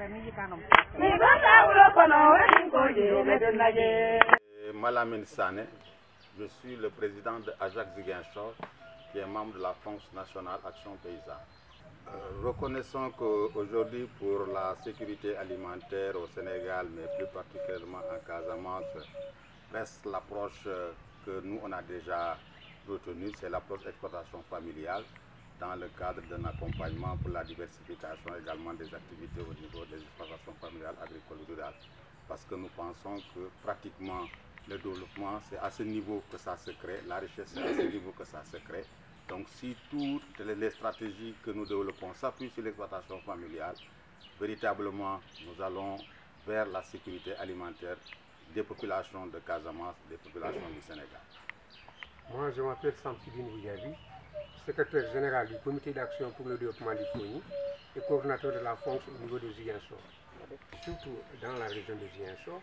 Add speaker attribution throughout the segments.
Speaker 1: Malamine Sané, je suis le président de Ajax Ziguinchor, qui est membre de la France nationale Action Paysanne. Reconnaissons qu'aujourd'hui, pour la sécurité alimentaire au Sénégal, mais plus particulièrement en Casamance, reste l'approche que nous, on a déjà retenue, c'est l'approche d'exploitation familiale, dans le cadre d'un accompagnement pour la diversification également des activités au niveau des exploitations familiales agricoles et rurales. Parce que nous pensons que pratiquement le développement, c'est à ce niveau que ça se crée, la richesse, c'est à ce niveau que ça se crée. Donc si toutes les stratégies que nous développons s'appuient sur l'exploitation familiale, véritablement nous allons vers la sécurité alimentaire des populations de Casamance, des populations du Sénégal.
Speaker 2: Moi je m'appelle Samsidine Ouyavi, secrétaire général du comité d'action pour le développement du Foni et coordinateur de la fonction au niveau de Ziguinchor. Surtout dans la région de Ziguinchor,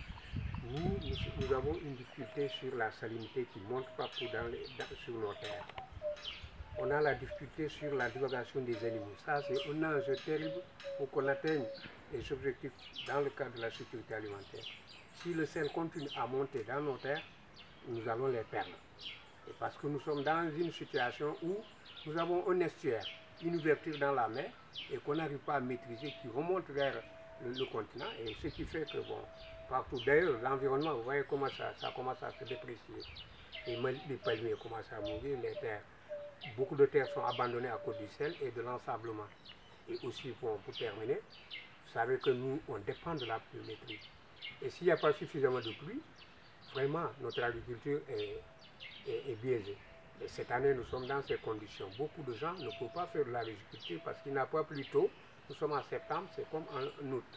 Speaker 2: nous avons une difficulté sur la salinité qui monte partout sur nos terres. On a la difficulté sur la divagation des animaux. Ça, c'est un enjeu terrible pour qu'on atteigne les objectifs dans le cadre de la sécurité alimentaire. Si le sel continue à monter dans nos terres, nous allons les perdre. Et parce que nous sommes dans une situation où nous avons un estuaire, une ouverture dans la mer, et qu'on n'arrive pas à maîtriser, qui remonte vers le continent, et ce qui fait que, bon, partout d'ailleurs, l'environnement, vous voyez comment ça commence à se déprécier. Les palmiers commencent à mourir, les terres. Beaucoup de terres sont abandonnées à cause du sel et de l'ensablement. Et aussi, pour terminer, vous savez que nous, on dépend de la pluviométrie. Et s'il n'y a pas suffisamment de pluie, vraiment, notre agriculture est biaisée. Et cette année, nous sommes dans ces conditions. Beaucoup de gens ne peuvent pas faire de l'agriculture parce qu'il n'y a pas plus tôt. Nous sommes en septembre, c'est comme en août.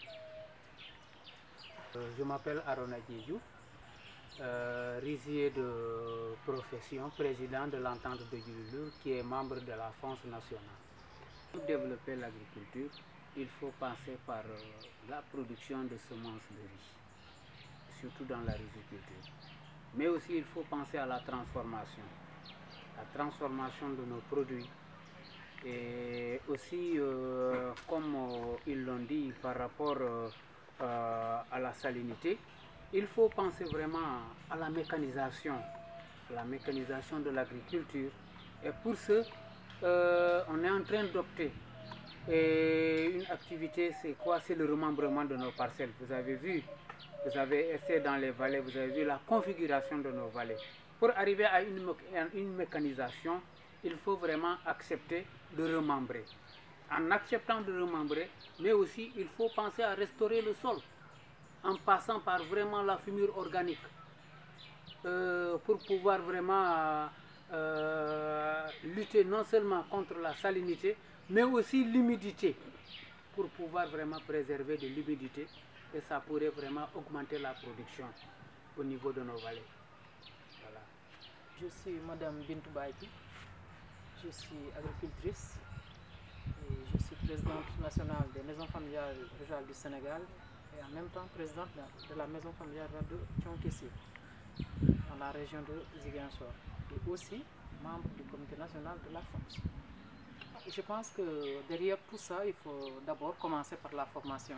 Speaker 3: Je m'appelle Arona Djidjou, rizier de profession, président de l'entente de Yululu, qui est membre de la France nationale. Pour développer l'agriculture, il faut passer par la production de semences de riz, surtout dans la riziculture. Mais aussi, il faut penser à la transformation de nos produits. Et aussi, comme ils l'ont dit par rapport à la salinité, il faut penser vraiment à la mécanisation de l'agriculture. Et pour ce, on est en train d'opter. Et une activité, c'est quoi? C'est le remembrement de nos parcelles. Vous avez vu, vous avez essayé dans les vallées, vous avez vu la configuration de nos vallées. Pour arriver à une mécanisation, il faut vraiment accepter de remembrer. En acceptant de remembrer, mais aussi il faut penser à restaurer le sol en passant par vraiment la fumure organique pour pouvoir vraiment lutter non seulement contre la salinité, mais aussi l'humidité, pour pouvoir vraiment préserver de l'humidité, et ça pourrait vraiment augmenter la production au niveau de nos vallées. Voilà.
Speaker 4: Je suis Madame Bintou Baïti, je suis agricultrice et je suis présidente nationale des maisons familiales rurales du Sénégal et en même temps présidente de la maison familiale de Thionkessi dans la région de Ziguinchor et aussi membre du comité national de la France. Je pense que derrière tout ça, il faut d'abord commencer par la formation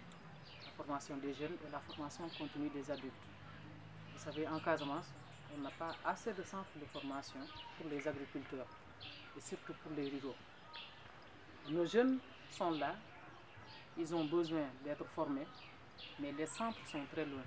Speaker 4: des jeunes et la formation continue des adultes. Vous savez, en Casamance, on n'a pas assez de centres de formation pour les agriculteurs et surtout pour les ruraux. Nos jeunes sont là, ils ont besoin d'être formés, mais les centres sont très loin.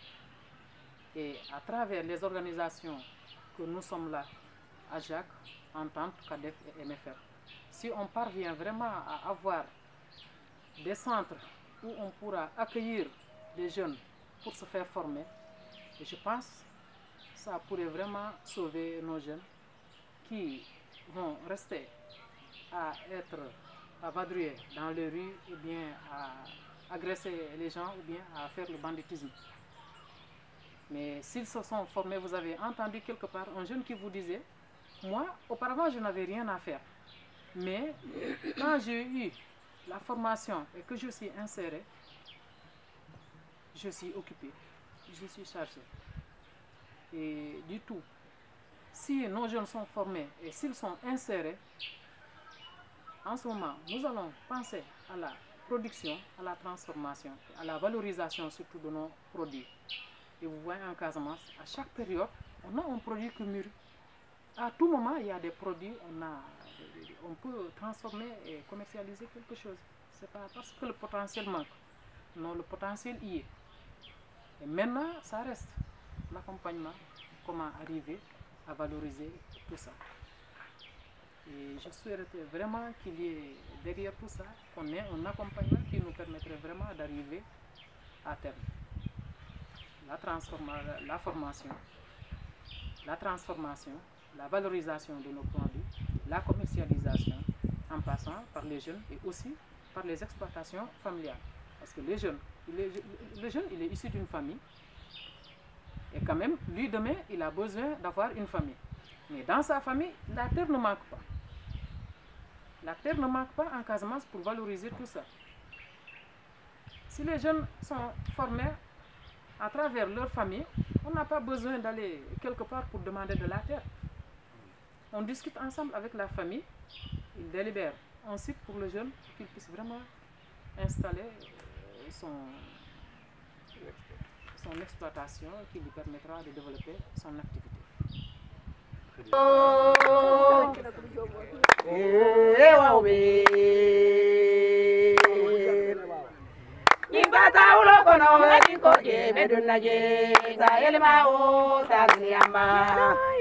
Speaker 4: Et à travers les organisations que nous sommes là, AJAC, Entente, CADEF et MFR, si on parvient vraiment à avoir des centres où on pourra accueillir des jeunes pour se faire former, et je pense que ça pourrait vraiment sauver nos jeunes qui vont rester à vadrouiller dans les rues, ou bien à agresser les gens, ou bien à faire le banditisme. Mais s'ils se sont formés, vous avez entendu quelque part un jeune qui vous disait, moi, auparavant, je n'avais rien à faire. Mais quand j'ai eu la formation et que je suis inséré, je suis occupé, je suis chargé. Et du tout, si nos jeunes sont formés et s'ils sont insérés, en ce moment, nous allons penser à la production à la transformation, à la valorisation surtout de nos produits. Et vous voyez en Casamance, à chaque période, on a un produit qui mûrit. À tout moment, il y a des produits, on peut transformer et commercialiser quelque chose. Ce n'est pas parce que le potentiel manque. Non, le potentiel y est. Et maintenant, ça reste l'accompagnement, comment arriver à valoriser tout ça. Et je souhaiterais vraiment qu'il y ait derrière tout ça, qu'on ait un accompagnement qui nous permettrait vraiment d'arriver à terme. La formation, la transformation, la valorisation de nos produits, la commercialisation, en passant par les jeunes et aussi par les exploitations familiales. Parce que le jeune, il est issu d'une famille. Et quand même, lui, demain, il a besoin d'avoir une famille. Mais dans sa famille, la terre ne manque pas. La terre ne manque pas en Casamance pour valoriser tout ça. Si les jeunes sont formés à travers leur famille, on n'a pas besoin d'aller quelque part pour demander de la terre. On discute ensemble avec la famille, ils délibèrent un site pour le jeune pour qu'il puisse vraiment installer son exploitation qui lui permettra de développer son activité.
Speaker 5: Kono,